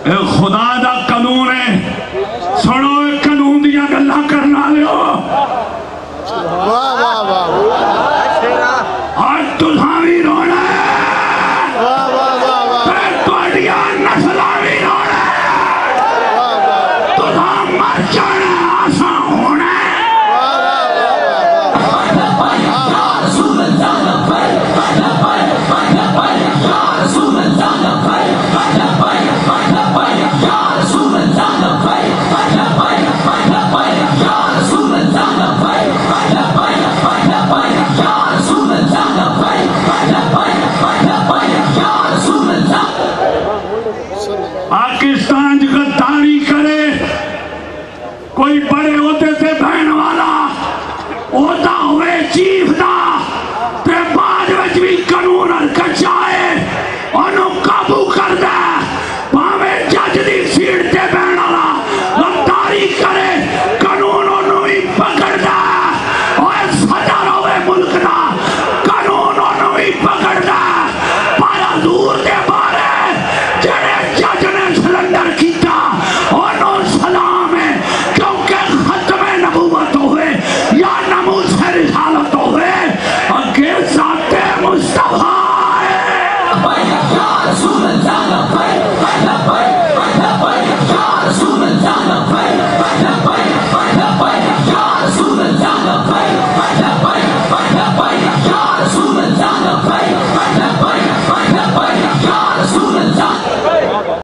اے خدا دا قانون ہے سنو اے قانون دیا گلا کرنا لیو واہ واہ واہ آج تُلھاں بھی رونا ہے واہ واہ واہ واہ پھر توڑیا نسلہ بھی رونا ہے تُلھاں مر جانا آسان ہونا ہے پاکستان غداری کرے کوئی بڑے ہوتے سے بہن والا ہوتا ہوئے چیف دا تے بعد وچ بھی قانون حرکت چاہے انہوں قابو کر دے پاویں جج دی سیٹ تے بہن والا غداری کرے قانون انہوں ہی پکڑ دے اور سجا روے ملک دا قانون انہوں ہی پکڑ دے پایا دور دے بارے جڑے جج نے سلنڈر کیتا انہوں سلام ہے کیونکہ ختم نبوت ہوئے یا ناموس رسالت ہوئے